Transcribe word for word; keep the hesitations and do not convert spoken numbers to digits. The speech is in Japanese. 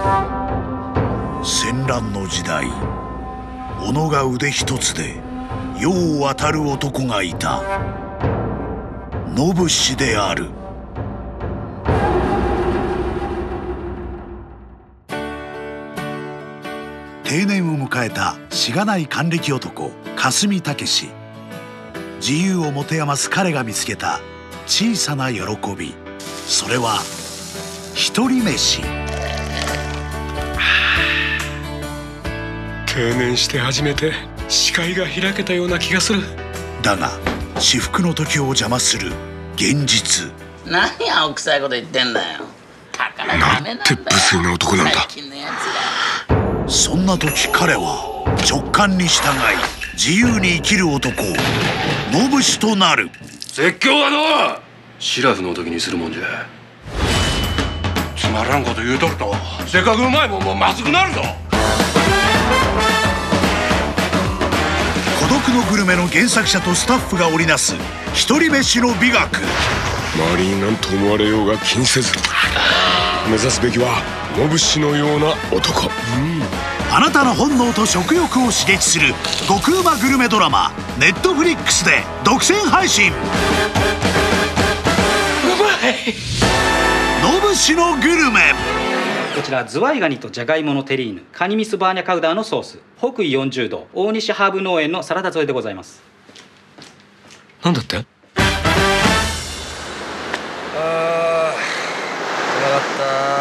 戦乱の時代、己が腕一つで世を渡る男がいた。野武である。定年を迎えたしがない還暦男霞武志。自由を持て余す彼が見つけた小さな喜び、それは一人飯。 定年して初めて視界が開けたような気がする。 だが至福の時を邪魔する現実。 何青臭いこと言ってんだよ。 なんて無粋な男なんだ。 そんな時彼は直感に従い自由に生きる男野武となる。 説教はのシラフの時にするもんじゃ。つまらんこと言うとるとせっかくうまいもんもまずくなるぞ。 孤独のグルメの原作者とスタッフが織りなす一人飯の美学。 周りに何と思われようが気にせず目指すべきは野武のような男。うん、 あなたの本能と食欲を刺激する極うまグルメドラマ、ネットフリックスで独占配信。 うまい。 野武のグルメ。 こちらズワイガニとジャガイモのテリーヌ、カニミスバーニャカウダーのソース、北緯よんじゅうど大西ハーブ農園のサラダ添えでございます。 なんだって？ あー、つらかった。